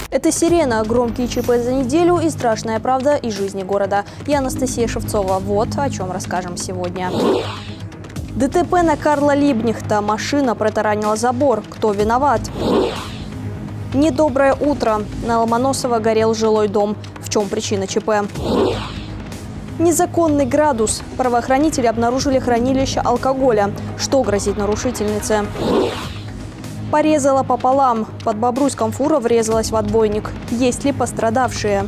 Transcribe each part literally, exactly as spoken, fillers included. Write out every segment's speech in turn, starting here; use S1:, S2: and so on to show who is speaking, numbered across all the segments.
S1: Это «Сирена». Громкие ЧП за неделю и страшная правда из жизни города. Я Анастасия Шевцова. Вот о чем расскажем сегодня. ДТП на Карла Либкнехта. Машина протаранила забор. Кто виноват? Недоброе утро. На Ломоносова горел жилой дом. В чем причина ЧП? Незаконный градус. Правоохранители обнаружили хранилище алкоголя. Что грозит нарушительнице? Порезала пополам. Под Бобруйском фура врезалась в отбойник. Есть ли пострадавшие?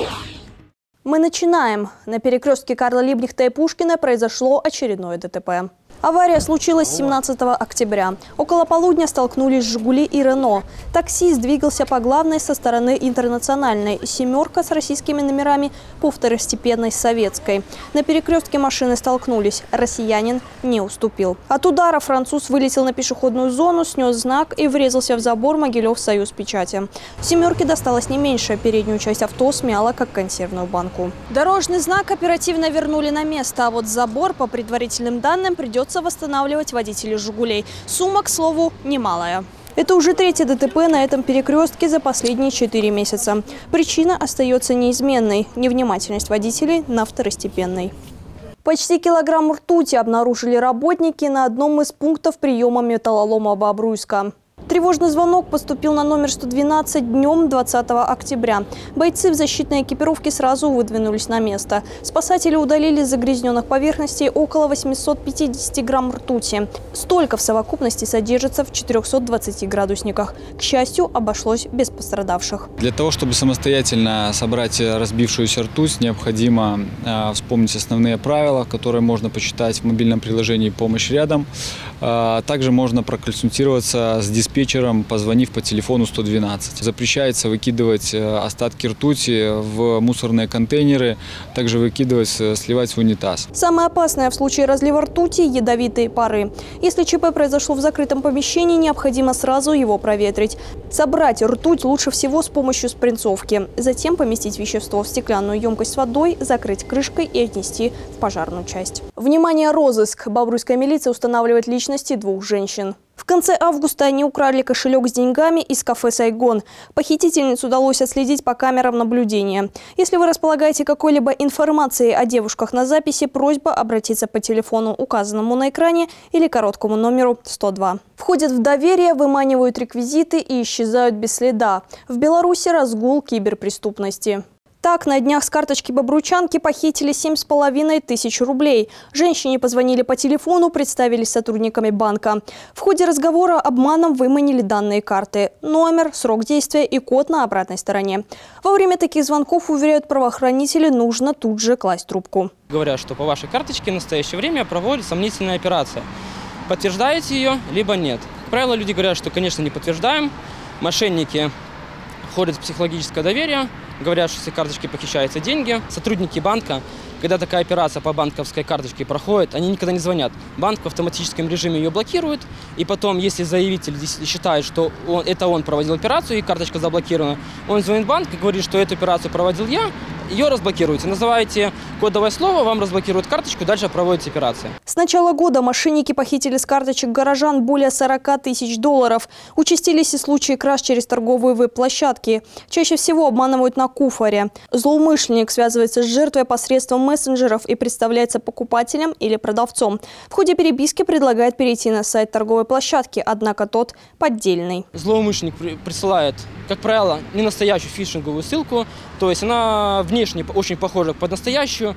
S1: Мы начинаем. На перекрестке Карла Либкнехта и Пушкина произошло очередное ДТП. Авария случилась семнадцатого октября. Около полудня столкнулись «Жигули» и «Рено». Таксист двигался по главной со стороны Интернациональной, «семерка» с российскими номерами по второстепенной Советской. На перекрестке машины столкнулись. Россиянин не уступил. От удара француз вылетел на пешеходную зону, снес знак и врезался в забор Могилев-Союзпечати. «семерке» досталось не меньше. Переднюю часть авто смяло, как консервную банку. Дорожный знак оперативно вернули на место, а вот забор, по предварительным данным, придется восстанавливать водители «Жигулей». Сумма, к слову, немалая. Это уже третье ДТП на этом перекрестке за последние четыре месяца. Причина остается неизменной – невнимательность водителей на второстепенной. Почти килограмм ртути обнаружили работники на одном из пунктов приема металлолома Бобруйска. Тревожный звонок поступил на номер сто двенадцать днем двадцатого октября. Бойцы в защитной экипировке сразу выдвинулись на место. Спасатели удалили с загрязненных поверхностей около восьмисот пятидесяти грамм ртути. Столько в совокупности содержится в четырёхсот двадцати градусниках. К счастью, обошлось без пострадавших.
S2: Для того, чтобы самостоятельно собрать разбившуюся ртуть, необходимо э, вспомнить основные правила, которые можно почитать в мобильном приложении «Помощь рядом». Э, также можно проконсультироваться с диспетчером, позвонив по телефону сто двенадцать. Запрещается выкидывать остатки ртути в мусорные контейнеры, также выкидывать, сливать в унитаз.
S1: Самое опасное в случае разлива ртути – ядовитые пары. Если ЧП произошло в закрытом помещении, необходимо сразу его проветрить. Собрать ртуть лучше всего с помощью спринцовки. Затем поместить вещество в стеклянную емкость с водой, закрыть крышкой и отнести в пожарную часть. Внимание, розыск! Бобруйская милиция устанавливает личности двух женщин. В конце августа они украли кошелек с деньгами из кафе «Сайгон». Похитительниц удалось отследить по камерам наблюдения. Если вы располагаете какой-либо информацией о девушках на записи, просьба обратиться по телефону, указанному на экране, или короткому номеру сто два. Входят в доверие, выманивают реквизиты и исчезают без следа. В Беларуси разгул киберпреступности. Так, на днях с карточки бобруйчанки похитили семь с половиной тысяч рублей. Женщине позвонили по телефону, представились сотрудниками банка. В ходе разговора обманом выманили данные карты. Номер, срок действия и код на обратной стороне. Во время таких звонков, уверяют правоохранители, нужно тут же класть трубку.
S3: Говорят, что по вашей карточке в настоящее время проводится сомнительная операция. Подтверждаете ее, либо нет. Как правило, люди говорят, что, конечно, не подтверждаем. Мошенники входят в психологическое доверие. Говорят, что с карточки похищаются деньги. Сотрудники банка, когда такая операция по банковской карточке проходит, они никогда не звонят. Банк в автоматическом режиме ее блокирует. И потом, если заявитель считает, что он, это он проводил операцию и карточка заблокирована, он звонит в банк и говорит, что эту операцию проводил я, ее разблокируете. Называете кодовое слово, вам разблокируют карточку, дальше проводится операция.
S1: С начала года мошенники похитили с карточек горожан более сорока тысяч долларов. Участились и случаи краж через торговые веб-площадки. Чаще всего обманывают на куфоре. Злоумышленник связывается с жертвой посредством мессенджеров и представляется покупателем или продавцом. В ходе переписки предлагает перейти на сайт торговой площадки, однако тот поддельный.
S3: Злоумышленник присылает, как правило, не настоящую фишинговую ссылку, то есть она внешне очень похожа под настоящую,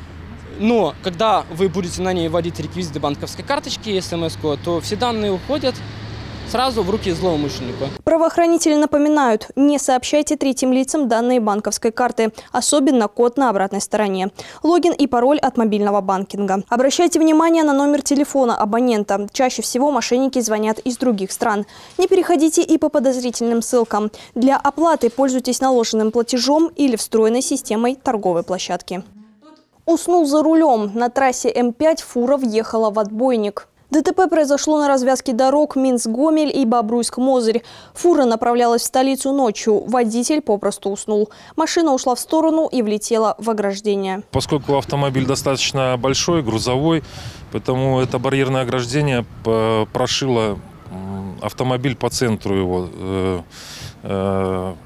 S3: но когда вы будете на ней вводить реквизиты банковской карточки, смс-ку, то все данные уходят сразу в руки злоумышленника.
S1: Правоохранители напоминают, не сообщайте третьим лицам данные банковской карты, особенно код на обратной стороне, логин и пароль от мобильного банкинга. Обращайте внимание на номер телефона абонента. Чаще всего мошенники звонят из других стран. Не переходите и по подозрительным ссылкам. Для оплаты пользуйтесь наложенным платежом или встроенной системой торговой площадки. Уснул за рулем. На трассе М пять фура въехала в отбойник. ДТП произошло на развязке дорог Минск-Гомель и Бобруйск-Мозырь. Фура направлялась в столицу ночью. Водитель попросту уснул. Машина ушла в сторону и влетела в ограждение.
S4: Поскольку автомобиль достаточно большой, грузовой, поэтому это барьерное ограждение прошило автомобиль по центру его.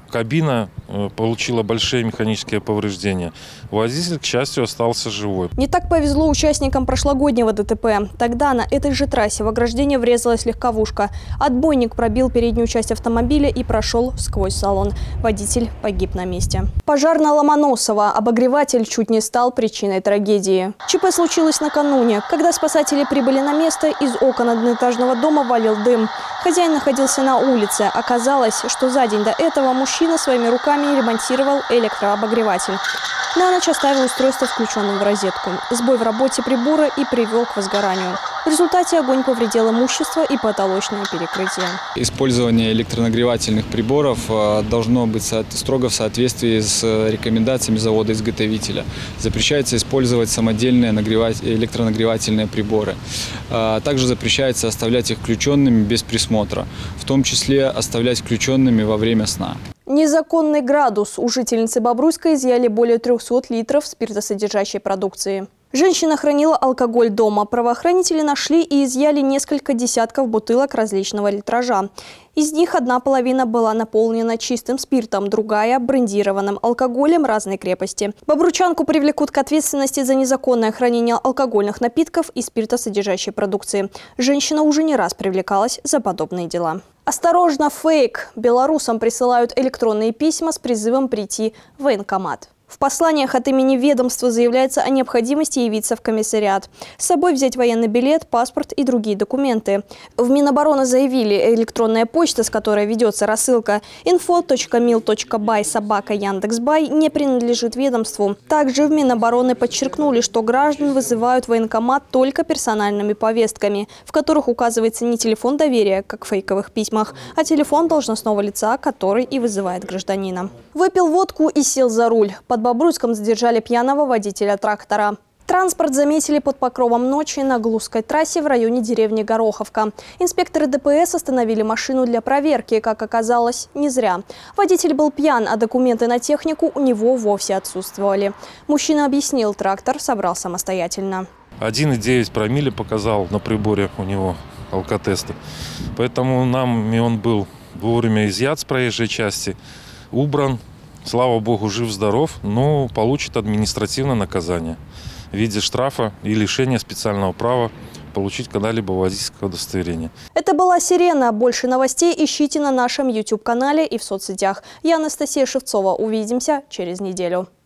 S4: Кабина э, получила большие механические повреждения. Водитель, к счастью, остался живой.
S1: Не так повезло участникам прошлогоднего ДТП. Тогда на этой же трассе в ограждение врезалась легковушка. Отбойник пробил переднюю часть автомобиля и прошел сквозь салон. Водитель погиб на месте. Пожар на Ломоносова. Обогреватель чуть не стал причиной трагедии. ЧП случилось накануне. Когда спасатели прибыли на место, из окон одноэтажного дома валил дым. Хозяин находился на улице. Оказалось, что за день до этого мужчина своими руками ремонтировал электрообогреватель. На ночь оставил устройство включенным в розетку. Сбой в работе прибора и привел к возгоранию. В результате огонь повредил имущество и потолочное перекрытие.
S2: Использование электронагревательных приборов должно быть строго в соответствии с рекомендациями завода-изготовителя. Запрещается использовать самодельные электронагревательные приборы. Также запрещается оставлять их включенными без присмотра, в том числе оставлять включенными во время сна.
S1: Незаконный градус. У жительницы Бобруйска изъяли более трёхсот литров спиртосодержащей продукции. Женщина хранила алкоголь дома. Правоохранители нашли и изъяли несколько десятков бутылок различного литража. Из них одна половина была наполнена чистым спиртом, другая – брендированным алкоголем разной крепости. Бобручанку привлекут к ответственности за незаконное хранение алкогольных напитков и спиртосодержащей продукции. Женщина уже не раз привлекалась за подобные дела. Осторожно, фейк! Белорусам присылают электронные письма с призывом прийти в военкомат. В посланиях от имени ведомства заявляется о необходимости явиться в комиссариат. С собой взять военный билет, паспорт и другие документы. В Минобороны заявили, электронная почта, с которой ведется рассылка инфо точка мил точка бай собака яндекс.бай, не принадлежит ведомству. Также в Минобороны подчеркнули, что граждан вызывают в военкомат только персональными повестками, в которых указывается не телефон доверия, как в фейковых письмах, а телефон должностного лица, который и вызывает гражданина. Выпил водку и сел за руль. Под Бобруйском задержали пьяного водителя трактора. Транспорт заметили под покровом ночи на Глузской трассе в районе деревни Гороховка. Инспекторы ДПС остановили машину для проверки. Как оказалось, не зря. Водитель был пьян, а документы на технику у него вовсе отсутствовали. Мужчина объяснил, трактор собрал самостоятельно.
S4: один и девять промилле показал на приборе у него алкотеста. Поэтому нам он был вовремя изъят с проезжей части, убран. Слава богу, жив-здоров, но получит административное наказание в виде штрафа и лишения специального права получить когда-либо водительское удостоверение.
S1: Это была «Сирена». Больше новостей ищите на нашем ютуб-канале и в соцсетях. Я Анастасия Шевцова. Увидимся через неделю.